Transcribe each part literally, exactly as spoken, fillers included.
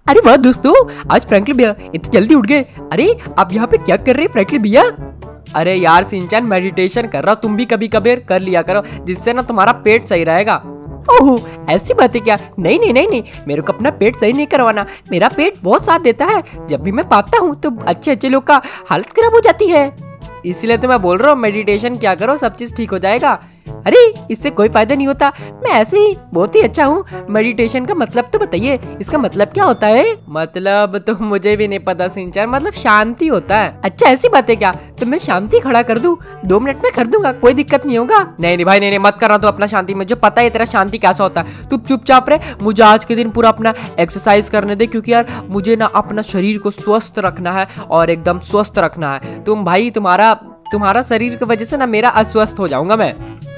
अरे वाह दोस्तों, आज फ्रैंकलिन भैया इतनी जल्दी उठ गए। अरे आप यहाँ पे क्या कर रहे हैं फ्रैंकलिन भैया? अरे यार सिंचन मेडिटेशन कर रहा, तुम भी कभी कभी कर लिया करो, जिससे ना तुम्हारा पेट सही रहेगा। ओह ऐसी बात है क्या? नहीं नहीं नहीं नहीं, मेरे को अपना पेट सही नहीं करवाना, मेरा पेट बहुत साथ देता है। जब भी मैं पाता हूँ तो अच्छे अच्छे लोग का हालत खराब हो जाती है, इसलिए तो मैं बोल रहा हूँ मेडिटेशन क्या करो, सब चीज ठीक हो जाएगा। अरे इससे कोई फायदा नहीं होता, मैं ऐसे ही बहुत ही अच्छा हूँ। मेडिटेशन का मतलब तो बताइए, इसका मतलब क्या होता है? मतलब तो मुझे भी नहीं पता सिंचन, मतलब शांति होता है। अच्छा ऐसी बात है क्या? तो मैं शांति खड़ा कर दूं, दो मिनट में कर दूंगा, कोई दिक्कत नहीं होगा। नहीं नहीं भाई नहीं नहीं, मत करना तो अपना शांति, मुझे पता है तेरा शांति कैसा होता है। तू चुपचाप रहे, मुझे आज के दिन पूरा अपना एक्सरसाइज करने दे, क्योंकि यार मुझे ना अपना शरीर को स्वस्थ रखना है और एकदम स्वस्थ रखना है। तुम भाई तुम्हारा तुम्हारा शरीर की वजह से ना मेरा अस्वस्थ हो जाऊंगा मैं।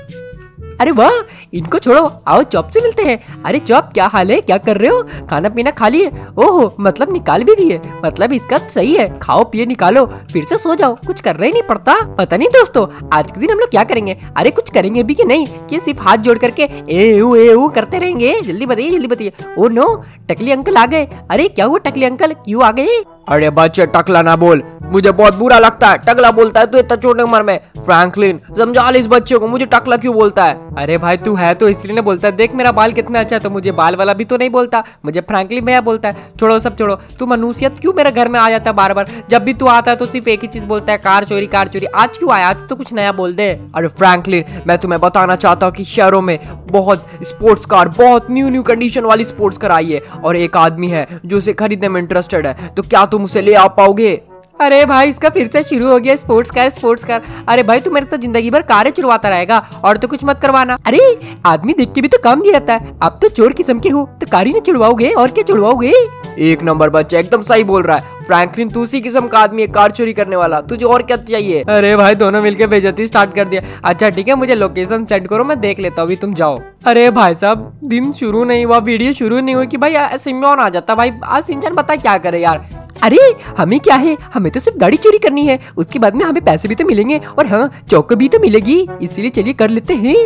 अरे वाह, इनको छोड़ो, आओ चॉप से मिलते हैं। अरे चॉप क्या हाल है, क्या कर रहे हो? खाना पीना खा लिए? ओहो मतलब निकाल भी दिए, मतलब इसका सही है, खाओ पिए निकालो फिर से सो जाओ, कुछ करना ही नहीं पड़ता। पता नहीं दोस्तों आज के दिन हम लोग क्या करेंगे? अरे कुछ करेंगे भी कि नहीं, कि सिर्फ हाथ जोड़ करके ए ऊ ए ऊ करते रहेंगे? जल्दी बताइए जल्दी बताइए। ओ नो, टकली अंकल आ गए। अरे क्या हुआ टकली अंकल, क्यों आ गए? अरे बच्चे टकला ना बोल, मुझे बहुत बुरा लगता है, टकला बोलता है तू इतना छोटे उम्र में। फ्रैंकलिन समझा ले इस बच्चे को, मुझे टकला क्यों बोलता है? अरे भाई तू है तो इसलिए ना बोलता है, देख मेरा बाल कितना अच्छा है, तो मुझे बाल वाला भी तो नहीं बोलता, मुझे फ्रैंकलिन भैया बोलता है। छोड़ो सब छोड़ो, तू मनुष्यत क्यों मेरे घर में आ जाता है बार बार? जब भी तू आता है तो सिर्फ एक ही चीज बोलता है, कार चोरी कार चोरी। आज क्यों आया? आज तो कुछ नया बोल दे। अरे फ्रैंकलिन मैं तुम्हें बताना चाहता हूँ कि शहरों में बहुत स्पोर्ट्स कार, बहुत न्यू न्यू कंडीशन वाली स्पोर्ट्स कार आई है, और एक आदमी है जो उसे खरीदने में इंटरेस्टेड है, तो क्या तुम उसे ले आ पाओगे? अरे भाई इसका फिर से शुरू हो गया, स्पोर्ट्स कार स्पोर्ट्स कार। अरे भाई तू मेरे तो जिंदगी भर कारें चुरवाता रहेगा और तो कुछ मत करवाना। अरे आदमी देख के भी तो काम दिया जाता है, आप तो चोर किस्म के हो, तो कार ही नहीं चुड़वाओगे और क्या चुड़वाओगे? एक नंबर बच्चा, एकदम सही बोल रहा है फ्रैंकलिन, तू उसी किस्म का आदमी है, कार चोरी करने वाला, तुझे और क्या चाहिए? अरे भाई दोनों मिलकर बेइज्जती स्टार्ट कर दिया। अच्छा ठीक है, मुझे लोकेशन सेंड करो, मैं देख लेता हूँ, अभी तुम जाओ। अरे भाई साहब दिन शुरू नहीं हुआ, वीडियो शुरू नहीं हुई कि भाई सिम्योन आ जाता। भाई आज सिंचन बता क्या करे यार। अरे हमें क्या है, हमें तो सिर्फ गाड़ी चोरी करनी है, उसके बाद में हमें पैसे भी तो मिलेंगे और हाँ चौको भी तो मिलेगी, इसीलिए चलिए कर लेते हैं।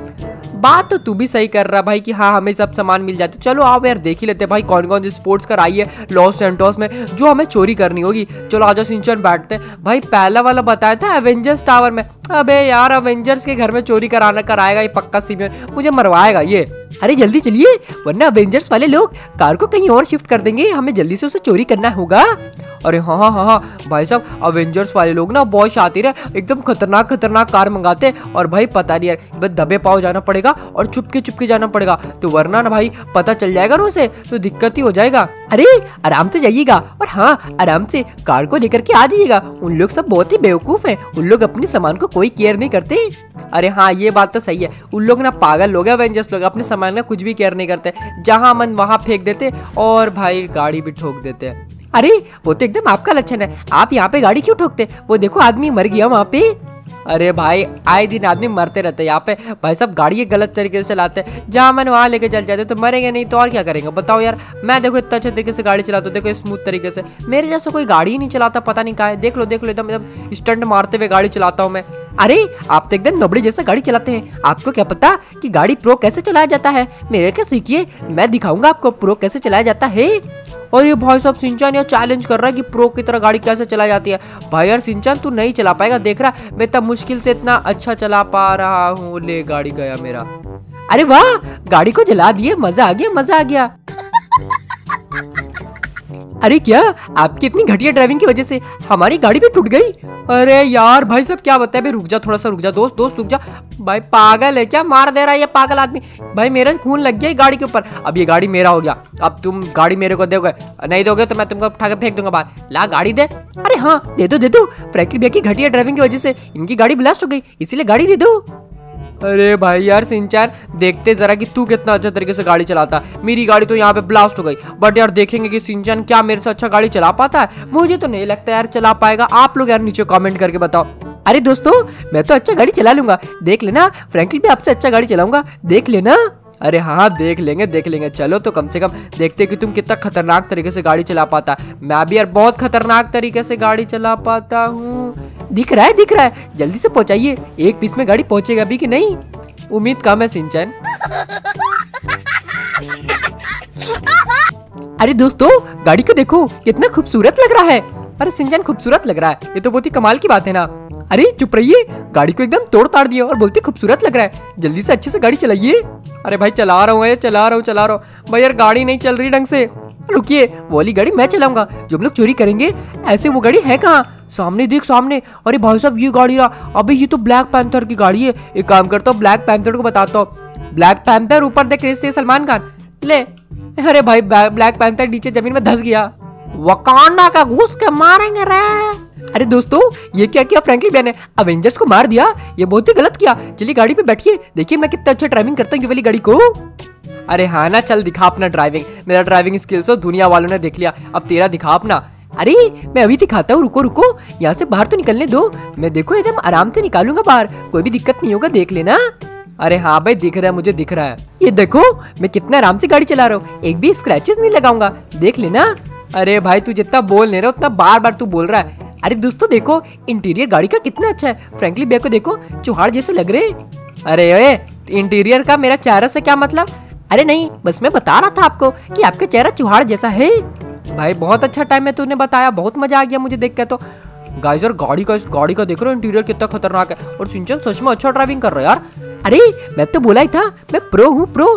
बात तो तू भी सही कर रहा भाई कि हाँ हमें सब सामान मिल जाते। चलो आप यार देख ही लेते भाई कौन कौन सी स्पोर्ट्स कार आई है लॉस सैंटोस में जो हमें चोरी करनी होगी। चलो आजा सिंचन बैठते हैं। भाई पहला वाला बताया था एवेंजर्स टावर में, अबे यार एवेंजर्स के घर में चोरी कराना कराएगा ये पक्का सिमियन, मुझे मरवाएगा ये। अरे जल्दी चलिए वरना एवेंजर्स वाले लोग कार को कहीं और शिफ्ट कर देंगे, हमें जल्दी से उसे चोरी करना होगा। अरे हाँ हाँ हाँ हाँ भाई साहब अवेंजर्स वाले लोग ना बहुत शातिर है, एकदम खतरनाक खतरनाक कार मंगाते हैं, और भाई पता नहीं यार बस दबे पाव जाना पड़ेगा और चुपके चुपके जाना पड़ेगा, तो वरना ना भाई पता चल जाएगा ना उसे तो दिक्कत ही हो जाएगा। अरे आराम से जाइएगा और हाँ आराम से कार को लेकर के आ जाइएगा, उन लोग सब बहुत ही बेवकूफ हैं, उन लोग अपने सामान को कोई केयर नहीं करते। अरे हाँ ये बात तो सही है, उन लोग ना पागल लोग हैं एवेंजर्स लोग, अपने सामान का कुछ भी केयर नहीं करते, जहाँ मन वहाँ फेंक देते और भाई गाड़ी भी ठोक देते हैं। अरे वो तो एकदम आपका लक्षण है, आप यहाँ पे गाड़ी क्यों ठोकते? वो देखो आदमी मर गया वहाँ पे। अरे भाई आए दिन आदमी मरते रहते हैं यहाँ पे, भाई साहब गाड़ी गलत तरीके से चलाते हैं, जहाँ मैंने वहाँ लेके चल जाते तो मरेंगे नहीं तो और क्या करेंगे बताओ यार। मैं देखो इतना अच्छे तरीके से गाड़ी चलाता हूँ, देखो स्मूथ तरीके से, मेरे जैसा कोई गाड़ी ही नहीं चलाता, पता नहीं कहा है। देख लो देख लो एकदम एकदम स्टंट मारते हुए गाड़ी चलाता हूँ मैं। अरे आप तो एकदम नबड़ी जैसा गाड़ी चलाते हैं, आपको क्या पता कि गाड़ी प्रो कैसे चलाया जाता है? मेरे क्या सीखिए, मैं दिखाऊंगा आपको प्रो कैसे चलाया जाता है। और ये भाई साहब सिंचन यार चैलेंज कर रहा है कि प्रो की तरह गाड़ी कैसे चलाई जाती है। भाई यार सिंचन तू नहीं चला पाएगा, देख रहा मैं इतना मुश्किल से इतना अच्छा चला पा रहा हूँ। ले गाड़ी गया मेरा। अरे वाह गाड़ी को जला दिए, मजा आ गया मजा आ गया। अरे क्या आपकी इतनी घटिया ड्राइविंग की वजह से हमारी गाड़ी भी टूट गई? अरे यार भाई साहब क्या बताए, भाई रुक जा थोड़ा सा रुक जा दोस्त दोस्त रुक जा। भाई पागल है क्या, मार दे रहा है ये पागल आदमी। भाई मेरा खून लग गया गाड़ी के ऊपर, अब ये गाड़ी मेरा हो गया, अब तुम गाड़ी मेरे को दोगे, नहीं दोगे तो मैं तुमको उठा के फेंक दूंगा बाहर। ला गाड़ी दे। अरे हाँ दे दो दे दो, फ्रैंकलिन भैया की घटिया ड्राइविंग की वजह से इनकी गाड़ी ब्लास्ट हो गई, इसीलिए गाड़ी दे दो। अरे भाई यार सिंचन देखते जरा कि तू कितना अच्छा तरीके से गाड़ी चलाता, मेरी गाड़ी तो यहाँ पे ब्लास्ट हो गई, बट यार देखेंगे कि सिंचन क्या मेरे से अच्छा गाड़ी चला पाता है। मुझे तो नहीं लगता यार चला पाएगा, आप लोग यार नीचे कमेंट करके बताओ। अरे दोस्तों मैं तो अच्छा गाड़ी चला लूंगा, देख लेना फ्रैंकलिन भी आपसे अच्छा गाड़ी चलाऊंगा, देख लेना। अरे हाँ देख लेंगे देख लेंगे, चलो तो कम से कम देखते कि तुम कितना खतरनाक तरीके से गाड़ी चला पाता। मैं भी यार बहुत खतरनाक तरीके से गाड़ी चला पाता हूँ। दिख रहा है दिख रहा है, जल्दी से पहुंचाइए, एक पीस में गाड़ी पहुंचेगा भी कि नहीं? उम्मीद कम है सिंचन। अरे दोस्तों गाड़ी को देखो कितना खूबसूरत लग रहा है। अरे सिंचन खूबसूरत लग रहा है, ये तो बहुत ही कमाल की बात है ना। अरे चुप रहिए, गाड़ी को एकदम तोड़ ताड़ दिया और बोलते खूबसूरत लग रहा है। जल्दी से अच्छे से गाड़ी चलाइए। अरे भाई चला रहा हूँ चला रहा हूँ चला रहा हूँ भाई, यार गाड़ी नहीं चल रही ढंग से। रुकिए, वो वाली गाड़ी मैं चलाऊंगा जो हम लोग चोरी करेंगे। ऐसे वो गाड़ी है कहाँ? सामने देख सामने। अरे भाई साहब ये गाड़ी रहा। अबे ये तो ब्लैक पैंथर की गाड़ी है। एक काम करता हूँ, ब्लैक पैंथर को बताता हूँ। ब्लैक पैंथर ऊपर देख रहे थे सलमान खान ले। अरे भाई ब्लैक पैंथर नीचे जमीन में धंस गया। वकांडा का घुस के मारेंगे रे। अरे दोस्तों ये क्या किया फ्रैंकलिन भैया ने? अवेंजर्स को मार दिया, ये बहुत ही गलत किया। चलिए गाड़ी पे बैठिए, देखिए मैं कितना अच्छा ड्राइविंग करता हूँ ये वाली गाड़ी को। अरे हाँ ना, चल दिखा अपना ड्राइविंग। मेरा ड्राइविंग स्किल्स हो दुनिया वालों ने देख लिया, अब तेरा दिखा अपना। अरे मैं अभी दिखाता हूँ, रुको रुको, यहाँ से बाहर तो निकलने दो। मैं देखो एकदम आराम से निकालूंगा बाहर, कोई भी दिक्कत नहीं होगा, देख लेना। अरे हाँ भाई दिख रहा है, मुझे दिख रहा है। ये देखो मैं कितना आराम से गाड़ी चला रहा हूँ, एक भी स्क्रैचेस नहीं लगाऊंगा, देख लेना। अरे भाई तू जितना बोल नहीं रहा उतना बार बार तू बोल रहा है। अरे दोस्तों देखो इंटीरियर गाड़ी का कितना अच्छा है। फ्रैंकलिन भैया को देखो चुहाड़ जैसे लग रहे। अरे ओए इंटीरियर का मेरा चेहरा से क्या मतलब? अरे नहीं, बस मैं बता रहा था आपको कि आपका चेहरा चुहाड़ जैसा है। भाई बहुत अच्छा टाइम में तूने बताया, बहुत मजा आ गया मुझे देख के। तो गाइस यार गाड़ी का गाड़ी का देख रहे हो इंटीरियर कितना खतरनाक है। और सिंचन सच में अच्छा ड्राइविंग कर रहा है यार। अरे मैं तो बोला ही था मैं प्रो हूँ प्रो।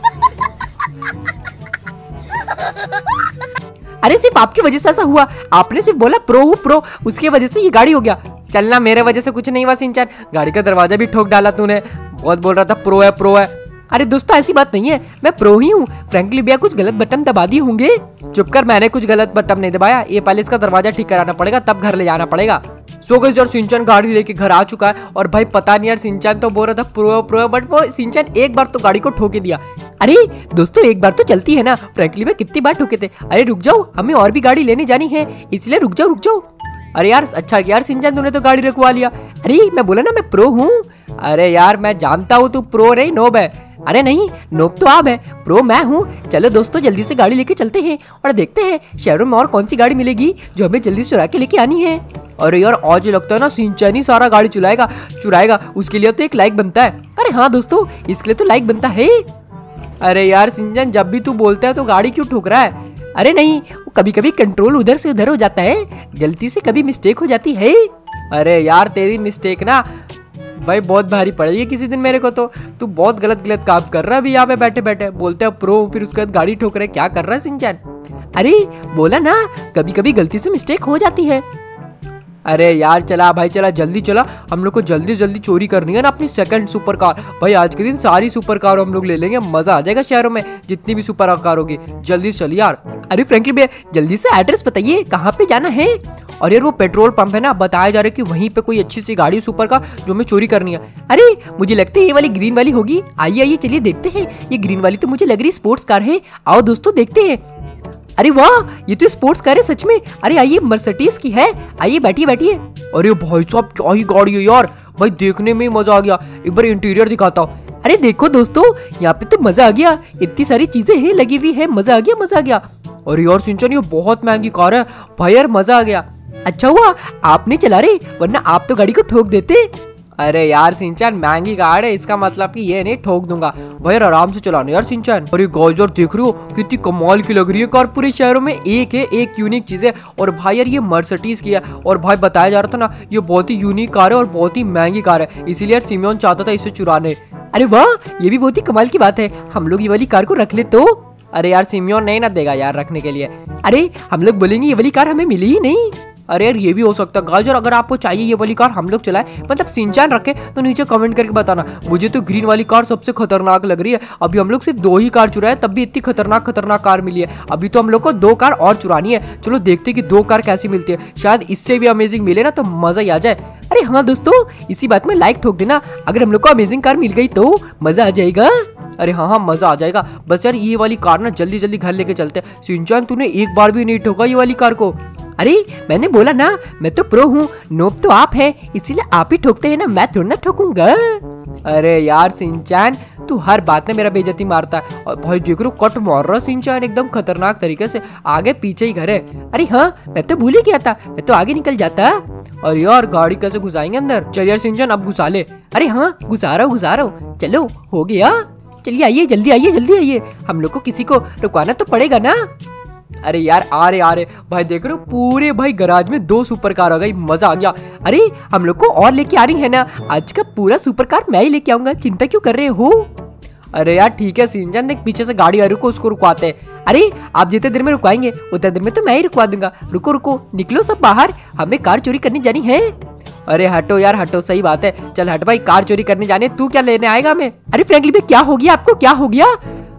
अरे सिर्फ आपकी वजह से ऐसा हुआ, आपने सिर्फ बोला प्रो हूँ प्रो, उसकी वजह से ये गाड़ी हो गया। चलना, मेरे वजह से कुछ नहीं हुआ सिंचन, गाड़ी का दरवाजा भी ठोक डाला तूने। बहुत बोल रहा था प्रो है प्रो है। अरे दोस्तों ऐसी बात नहीं है, मैं प्रो ही हूँ। फ्रैंकलिन भैया कुछ गलत बटन दबा दिए होंगे। चुप कर, मैंने कुछ गलत बटन नहीं दबाया। ये पहले इसका दरवाजा ठीक कराना पड़ेगा, तब घर ले जाना पड़ेगा। सो गाइस यार सिंचन गाड़ी लेके घर आ चुका है। और भाई पता नहीं यार सिंचन तो बोल रहा था प्रो प्रो, बट वो सिंचन एक बार तो गाड़ी को ठोके दिया। अरे दोस्तों एक बार तो चलती है ना, फ्रैंकलिन में कितनी बार ठोके थे। अरे रुक जाओ, हमें और भी गाड़ी लेने जानी है, इसलिए रुक जाओ रुक जाओ। अरे यार अच्छा यार सिंचन तूने तो गाड़ी रखवा लिया। अरे मैं बोला ना मैं प्रो हूँ। अरे यार मैं जानता हूँ तू प्रो नहीं नोब है। अरे नहीं, नोब तो आप है, प्रो मैं हूँ। चलो दोस्तों जल्दी से गाड़ी लेके चलते हैं और देखते हैं शहरों में और कौन सी गाड़ी मिलेगी जो हमें जल्दी से चुरा के लेके आनी है। अरे यार आज लगता है ना सिंचन ही सारा गाड़ी चुराएगा चुराएगा उसके लिए तो एक लाइक बनता है। अरे हाँ दोस्तों इसके लिए तो लाइक बनता है। अरे यार सिंचन जब भी तू बोलता है तो गाड़ी क्यों ठोक रहा है? अरे नहीं, वो कभी कभी कंट्रोल उधर से उधर हो जाता है, गलती से कभी मिस्टेक हो जाती है। अरे यार तेरी मिस्टेक ना भाई बहुत भारी पड़ेगी किसी दिन मेरे को। तो तू बहुत गलत गलत काम कर रहा है अभी यहाँ पे बैठे बैठे, बोलते हैं प्रो फिर उसके बाद गाड़ी ठोक रहे, क्या कर रहा है सिंचन? अरे बोला ना कभी कभी गलती से मिस्टेक हो जाती है। अरे यार चला भाई चला, जल्दी चला, हम लोग को जल्दी जल्दी चोरी करनी है ना अपनी सेकंड सुपर कार। भाई आज के दिन सारी सुपर कार हम लोग ले लेंगे, मजा आ जाएगा शहरों में जितनी भी सुपर कार होगी। जल्दी चलिए यार। अरे फ्रैंकलिन भैया जल्दी से एड्रेस बताइए कहाँ पे जाना है। और यार वो पेट्रोल पंप है ना, बताया जा रहा है कि वहीं पे कोई अच्छी सी गाड़ी सुपर कार जो हमें चोरी करनी है। अरे मुझे लगता है ये वाली ग्रीन वाली होगी। आइए आइए चलिए देखते हैं, ये ग्रीन वाली तो मुझे लग रही है स्पोर्ट्स कार है। आओ दोस्तों देखते हैं। अरे वाह ये तो स्पोर्ट्स कार है सच में। अरे आइए मर्सिडीज की है, आइए बैठिए बैठिए। अरे भाई साहब क्या ही गाड़ी है यार, भाई देखने में मजा आ गया। एक बार इंटीरियर दिखाता हूँ। अरे देखो दोस्तों यहाँ पे तो मजा आ गया, इतनी सारी चीजें हैं लगी हुई है, मजा आ गया मजा आ गया। अरे यार सिंचन ये बहुत महंगी कार है भाई, यार मजा आ गया। अच्छा हुआ आपने चला रहे, वरना आप तो गाड़ी को ठोक देते। अरे यार सिंचन महंगी कार है इसका मतलब कि ये नहीं ठोक दूंगा भाई, आराम से चलाना यार सिंचन। अरे गाइस यार देख रहे हो कितनी कमाल की लग रही है कार, पूरे शहरों में एक है एक यूनिक चीज है। और भाई यार ये मर्सिडीज की है, और भाई बताया जा रहा था ना ये बहुत ही यूनिक कार है और बहुत ही महंगी कार है, इसीलिए यार सिमियोन चाहता था इसे चुराने। अरे वाह ये भी बहुत ही कमाल की बात है, हम लोग ये वाली कार को रख ले तो। अरे यार सिमियोन नहीं ना देगा यार रखने के लिए। अरे हम लोग बोलेंगे ये वाली कार हमें मिली ही नहीं। अरे यार ये भी हो सकता है गाइस, अगर आपको चाहिए ये वाली कार हम लोग चलाए, मतलब सिंचन रखे तो नीचे कमेंट करके बताना। मुझे तो ग्रीन वाली कार सबसे खतरनाक लग रही है। अभी हम लोग सिर्फ दो ही कार चुराए तब भी इतनी खतरनाक खतरनाक कार मिली है। अभी तो हम लोग को दो कार और चुरानी है, चलो देखते कि दो कार कैसी मिलती है, शायद इससे भी अमेजिंग मिले ना तो मजा ही आ जाए। अरे हाँ दोस्तों इसी बात में लाइक ठोक देना, अगर हम लोग को अमेजिंग कार मिल गई तो मजा आ जाएगा। अरे हाँ हाँ मजा आ जाएगा। बस यार ये वाली कार ना जल्दी जल्दी घर लेके चलते हैं। सिंचन तूने एक बार भी नहीं ठोका ये वाली कार को। अरे मैंने बोला ना मैं तो प्रो हूँ, नोब तो आप है, इसीलिए आप ही ठोकते हैं ना, मैं थोड़ा ना ठोकूंगा। अरे यार सिंचन तू हर बात में मेरा बेइज्जती मारता है। और भाई देख रो कट मार रहा सिंचन एकदम खतरनाक तरीके से, आगे पीछे ही घर है। अरे हाँ मैं तो भूल ही गया था, मैं तो आगे निकल जाता। और यार गाड़ी कैसे घुसाएंगे अंदर? चल यार सिंचन अब घुसा ले। अरे हाँ घुसा रहा हूँ घुसा रहा हूँ, चलो हो गया। चलिए आइए, जल्दी आइए, जल्दी आइए, हम लोग को किसी को रुकवाना तो पड़ेगा ना। अरे यार आ रहे आ रहे भाई, देख रहे हो पूरे भाई गराज में दो सुपर कार आ गई, मजा आ गया। अरे हम लोग को और लेके आ रही है ना, आज का पूरा सुपर कार मैं ही लेके आऊंगा, चिंता क्यों कर रहे हो। अरे यार ठीक है सिंचन, देख पीछे से गाड़ी आ रही को, उसको रुकवाते हैं। अरे आप जितने देर में रुकवाएंगे उतने देर में तो मैं ही रुकवा दूंगा। रुको रुको, निकलो सब बाहर, हमें कार चोरी करनी जानी है। अरे हटो यार हटो, सही बात है, चल हट भाई, कार चोरी करने जाने, तू क्या लेने आएगा हमें। अरे फ्रैंकली भाई क्या हो गया आपको, क्या हो गया।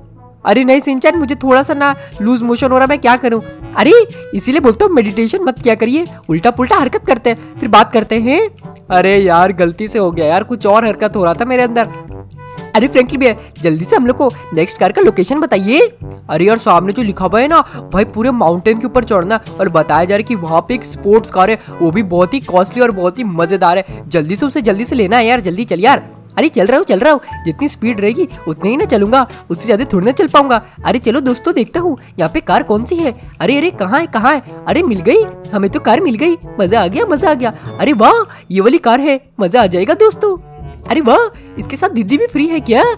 अरे नहीं सिंचन, मुझे थोड़ा सा ना लूज मोशन हो रहा, मैं क्या करूं। अरे इसीलिए बोलता हूँ मेडिटेशन मत किया करिए, उल्टा पुल्टा हरकत करते हैं फिर बात करते हैं। अरे यार गलती से हो गया यार, कुछ और हरकत हो रहा था मेरे अंदर। अरे फ्रैंकली भैया जल्दी से हम लोग को नेक्स्ट कार का लोकेशन बताइए। अरे यार सामने जो लिखा हुआ है ना भाई, पूरे माउंटेन के ऊपर चढ़ना, और बताया जा रहा है कि वहाँ पे एक स्पोर्ट्स कार है, वो भी बहुत ही कॉस्टली और बहुत ही मजेदार है। जल्दी से उसे जल्दी से लेना है यार, जल्दी चल यार। अरे चल रहा हूँ चल रहा हूँ, जितनी स्पीड रहेगी उतनी ही ना चलूंगा, उससे ज्यादा थोड़ी ना चल पाऊंगा। अरे चलो दोस्तों देखता हूँ यहाँ पे कार कौन सी है। अरे अरे कहाँ है कहाँ है, अरे मिल गई, हमें तो कार मिल गई, मजा आ गया मजा आ गया। अरे वाह ये वाली कार है, मजा आ जाएगा दोस्तों। अरे वाह इसके साथ दीदी भी फ्री है क्या।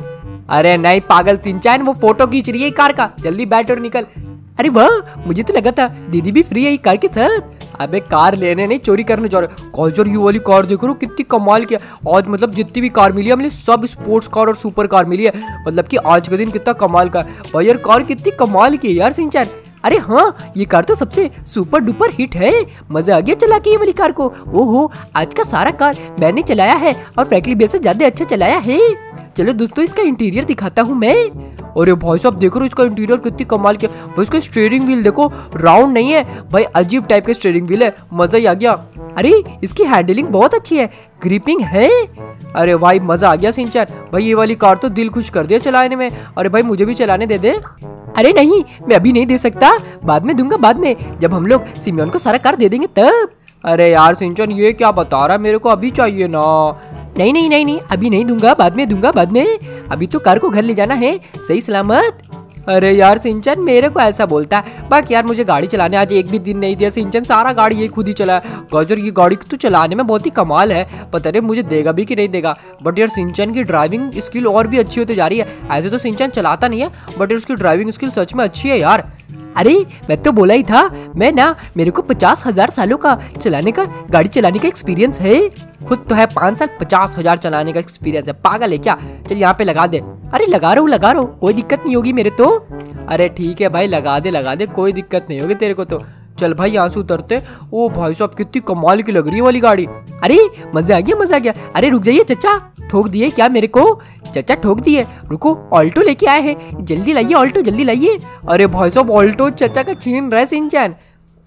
अरे नहीं पागल सिंचन, वो फोटो खींच रही है कार का, जल्दी बैठ और निकल। अरे वाह मुझे तो लगा था दीदी भी फ्री है कार के साथ। अबे कार लेने नहीं चोरी करने जा रहे। कॉजर यू वाली कार देखो कितनी कमाल की, आज मतलब जितनी भी कार मिली है हमने सब स्पोर्ट्स कार और सुपर कार मिली है, मतलब कि आज का दिन कितना कमाल का भाई यार, कार कितनी कमाल की है यार सिंचन। अरे हाँ ये कार तो सबसे सुपर डुपर हिट है, मजा आ गया चला के ये वाली कार को। ओहो आज का सारा कार मैंने चलाया है और फ्रैंकली भैया से ज्यादा अच्छा चलाया है। चलो दोस्तों इसका इंटीरियर दिखाता हूँ मैं। अरे भाई साहब देखो इसका इंटीरियर कितनी कमाल की भाई, इसका स्टीयरिंग व्हील देखो राउंड नहीं है भाई, अजीब टाइप का स्टीयरिंग व्हील है, मजा ही आ गया। अरे इसकी हैंडलिंग बहुत अच्छी है, ग्रिपिंग है। अरे भाई मजा आ गया सिंचन भाई, ये वाली कार तो दिल खुश कर दिया चलाने में। अरे भाई मुझे भी चलाने दे दे। अरे नहीं मैं अभी नहीं दे सकता, बाद में दूंगा, बाद में जब हम लोग सिमियोन को सारा कार दे देंगे तब। अरे यार सिंचन ये क्या बता रहा है, मेरे को अभी चाहिए ना। नहीं नहीं नहीं नहीं अभी नहीं दूंगा, बाद में दूंगा बाद में, अभी तो कार को घर ले जाना है सही सलामत। अरे यार सिंचन मेरे को ऐसा बोलता है, बाकी यार मुझे गाड़ी चलाने आज एक भी दिन नहीं दिया सिंचन, सारा गाड़ी ये खुद ही चला। गजर ये गाड़ी तो चलाने में बहुत ही कमाल है, पता नहीं मुझे देगा भी कि नहीं देगा। बट यार सिंचन की ड्राइविंग स्किल और भी अच्छी होती जा रही है, ऐसे तो सिंचन चलाता नहीं है बट यार उसकी ड्राइविंग स्किल सच में अच्छी है यार। अरे मैं तो बोला ही था, मैं ना मेरे को पचास हजार सालों का चलाने का गाड़ी चलाने का एक्सपीरियंस है, खुद तो है पाँच साल, पचास हजार चलाने का एक्सपीरियंस है, पागल है क्या। चल यहाँ पे लगा दे। अरे लगा रहा हूँ लगा रहा हूँ, कोई दिक्कत नहीं होगी मेरे तो। अरे ठीक है भाई लगा दे लगा दे, कोई दिक्कत नहीं होगी तेरे को तो। चल भाई यहाँ से उतरते। ओ भाई साहब कितनी कमाल की लग रही है वाली गाड़ी। अरे मजा आ गया मजा आ गया। अरे रुक जाइए चचा, ठोक दिए क्या मेरे को, चचा ठोक दिए। रुको ऑल्टो लेके आए हैं, जल्दी लाइए ऑल्टो जल्दी लाइए। अरे भाई साहब ऑल्टो चचा का छीन रहा है सिंचन।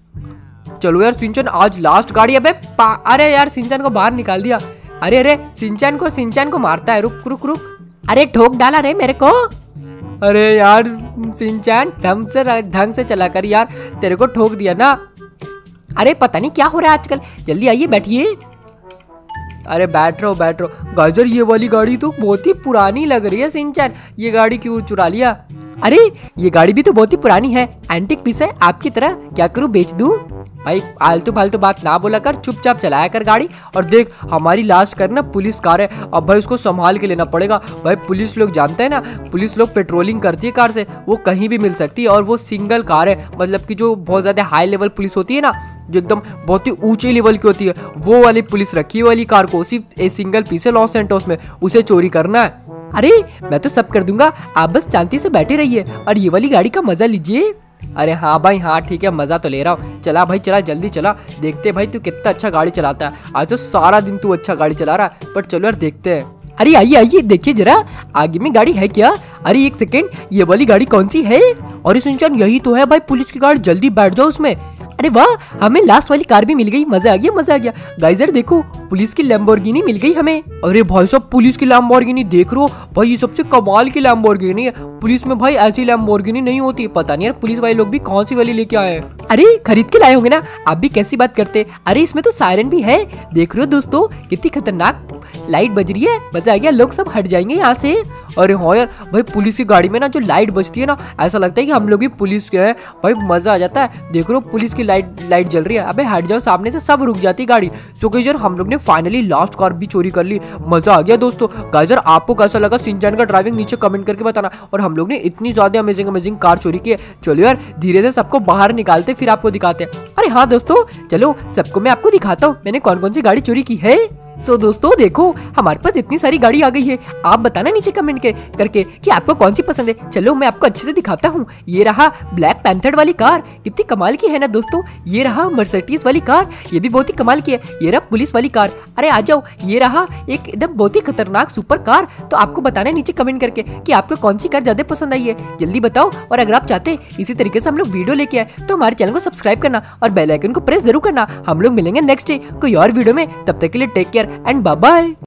चलो यार सिंचन आज लास्ट गाड़ी। अबे अरे यार सिंचन को बाहर निकाल दिया। अरे अरे सिंचन को सिंचन को मारता है, रुक रुक रुक। अरे ठोक डाला रे मेरे को। अरे यार सिंचन ढंग से ढंग से चला कर यार, तेरे को ठोक दिया ना। अरे पता नहीं क्या हो रहा है आजकल, जल्दी आइए बैठिए। अरे बैठ रहो बैठ रहो। गाजर ये वाली गाड़ी तो बहुत ही पुरानी लग रही है सिंचन, ये गाड़ी क्यों चुरा लिया। अरे ये गाड़ी भी तो बहुत ही पुरानी है, एंटिक पीस है आपकी तरह, क्या करूं बेच दूं। भाई आलतू फालतू बात ना बोला कर, चुपचाप चलाया कर गाड़ी। और देख हमारी लास्ट कार ना पुलिस कार है, अब भाई उसको संभाल के लेना पड़ेगा। भाई पुलिस लोग जानते हैं ना, पुलिस लोग पेट्रोलिंग करती है कार से, वो कहीं भी मिल सकती है। और वो सिंगल कार है, मतलब कि जो बहुत ज्यादा हाई लेवल पुलिस होती है ना, जो एकदम बहुत ही ऊंचे लेवल की होती है, वो वाली पुलिस रखी वाली कार को सिर्फ एक सिंगल पीस है लॉस सेंटोस में, उसे चोरी करना है। अरे मैं तो सब कर दूंगा, आप बस शांति से बैठे रहिए और ये वाली गाड़ी का मजा लीजिए। अरे हाँ भाई हाँ ठीक है, मजा तो ले रहा हूँ। चला भाई चला जल्दी चला, देखते भाई तू कितना अच्छा गाड़ी चलाता है। आज तो सारा दिन तू अच्छा गाड़ी चला रहा है, पर चलो यार देखते हैं। अरे आइए आइए देखिए जरा आगे में गाड़ी है क्या। अरे एक सेकेंड, ये वाली गाड़ी कौन सी है। अरे सिंचन यही तो है भाई पुलिस की गाड़ी, जल्दी बैठ जाओ उसमें। अरे वाह हमें लास्ट वाली कार भी मिल गई, मजा आ गया मजा आ गया। गाइजर देखो पुलिस की लैम्बोर्गिनी मिल गई हमें। अरे भाई साहब पुलिस की लैम्बोर्गिनी देख रहे हो भाई, ये सबसे कमाल की लैम्बोर्गिनी है। पुलिस में भाई ऐसी लैम्बोर्गिनी नहीं होती, पता नहीं यार पुलिस वाले लोग भी कौन सी वाली लेके आए हैं। अरे खरीद के लाए होंगे ना, आप भी कैसी बात करते। अरे इसमें तो सायरन भी है, देख रहे हो दोस्तों कितनी खतरनाक लाइट बज रही है। मजा आ गया, लोग सब हट जाएंगे यहाँ से। अरे हाँ यार भाई, पुलिस की गाड़ी में ना जो लाइट बजती है ना, ऐसा लगता है कि हम लोग भी पुलिस के हैं भाई, मजा आ जाता है। देख रहे हो पुलिस की लाइट लाइट जल रही है। अबे हट जाओ सामने से, सब रुक जाती गाड़ी। सो गाइस यार हम लोग ने फाइनली लास्ट कार भी चोरी कर ली, मजा आ गया दोस्तों। गाइस यार आपको कैसा लगा शिनचैन का ड्राइविंग, नीचे कमेंट करके बताना। और हम लोग ने इतनी ज्यादा अमेजिंग अमेजिंग कार चोरी की है। चलो यार धीरे से सबको बाहर निकालते फिर आपको दिखाते हैं। अरे हाँ दोस्तों, चलो सबको मैं आपको दिखाता हूँ मैंने कौन कौन सी गाड़ी चोरी की है। सो so, दोस्तों देखो हमारे पास इतनी सारी गाड़ी आ गई है। आप बताना नीचे कमेंट के करके कि आपको कौन सी पसंद है। चलो मैं आपको अच्छे से दिखाता हूँ। ये रहा ब्लैक पैंथर वाली कार, कितनी कमाल की है ना दोस्तों। ये रहा मर्सिडीज वाली कार, ये भी बहुत ही कमाल की है। ये रहा पुलिस वाली कार, अरे आ जाओ। ये रहा एक एकदम बहुत ही खतरनाक सुपर कार। तो आपको बताना नीचे कमेंट करके कि आपको कौन सी कार ज्यादा पसंद आई है, जल्दी बताओ। और अगर आप चाहते हैं इसी तरीके से हम लोग वीडियो लेके आए तो हमारे चैनल को सब्सक्राइब करना और बेल आइकन को प्रेस जरूर करना। हम लोग मिलेंगे नेक्स्ट डे कोई और वीडियो में, तब तक के लिए take care and bye bye.